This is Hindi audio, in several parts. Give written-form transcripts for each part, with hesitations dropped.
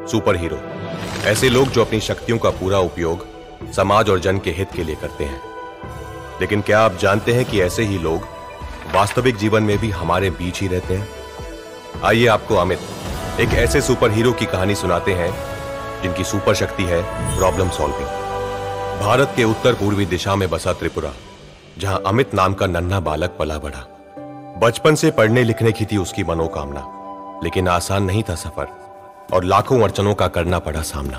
सुपर हीरो ऐसे लोग जो अपनी शक्तियों का पूरा उपयोग समाज और जन के हित के लिए करते हैं। लेकिन क्या आप जानते हैं कि ऐसे ही लोग वास्तविक जीवन में भी हमारे बीच ही रहते हैं? आइए आपको अमित एक ऐसे सुपर हीरो की कहानी सुनाते हैं जिनकी सुपर शक्ति है प्रॉब्लम सॉल्विंग। भारत के उत्तर पूर्वी दिशा में बसा त्रिपुरा, जहां अमित नाम का नन्हा बालक पला बढ़ा। बचपन से पढ़ने लिखने की थी उसकी मनोकामना, लेकिन आसान नहीं था सफर और लाखों अड़चनों का करना पड़ा सामना।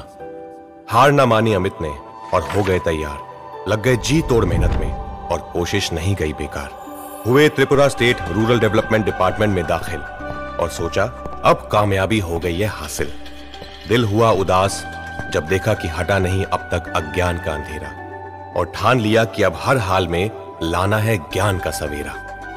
हार ना मानी अमित ने और हो गए तैयार, लग गए जी तोड़ मेहनत में और कोशिश नहीं गई बेकार। हुए Tripura state rural development department में दाखिल और सोचा अब कामयाबी हो गई है हासिल। दिल हुआ उदास जब देखा कि हटा नहीं अब तक अज्ञान का अंधेरा, और ठान लिया कि अब हर हाल में लाना है ज्ञान का सवेरा।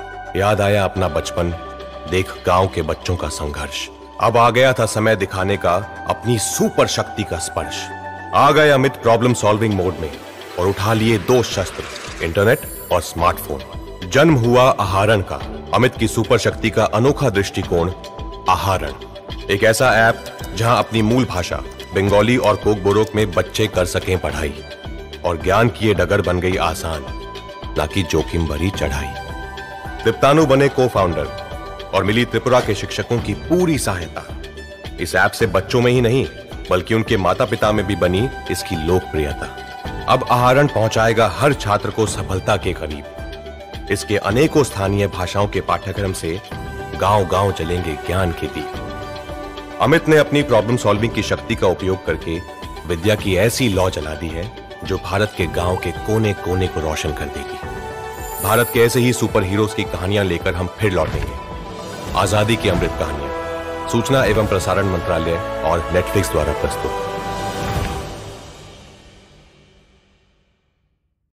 याद आया अपना बचपन, देख गांव के बच्चों का संघर्ष। अब आ गया था समय दिखाने का अपनी सुपर शक्ति का स्पर्श। आ गए अमित प्रॉब्लम सॉल्विंग मोड में और उठा लिए दो शस्त्र, इंटरनेट और स्मार्टफोन। जन्म हुआ आहरण का, अमित की सुपर शक्ति का अनोखा दृष्टिकोण आहरण। एक ऐसा ऐप जहां अपनी मूल भाषा बंगाली और कोकबोरोक में बच्चे कर सकें पढ़ाई, और ज्ञान की ये डगर बन गई आसान, ना कि जोखिम भरी चढ़ाई। तिप्तानु बने को फाउंडर और मिली त्रिपुरा के शिक्षकों की पूरी सहायता। इस ऐप से बच्चों में ही नहीं बल्कि उनके माता पिता में भी बनी इसकी लोकप्रियता। अब आहरण पहुंचाएगा हर छात्र को सफलता के करीब। इसके अनेकों स्थानीय भाषाओं के पाठ्यक्रम से गांव-गांव चलेंगे ज्ञान के दीप। अमित ने अपनी प्रॉब्लम सॉल्विंग की शक्ति का उपयोग करके विद्या की ऐसी लौ जला दी है जो भारत के गांव के कोने कोने को रोशन कर देगी। भारत के ऐसे ही सुपर हीरोज की कहानियां लेकर हम फिर लौटेंगे। आजादी की अमृत कहानियां, सूचना एवं प्रसारण मंत्रालय और नेटफ्लिक्स द्वारा प्रस्तुत।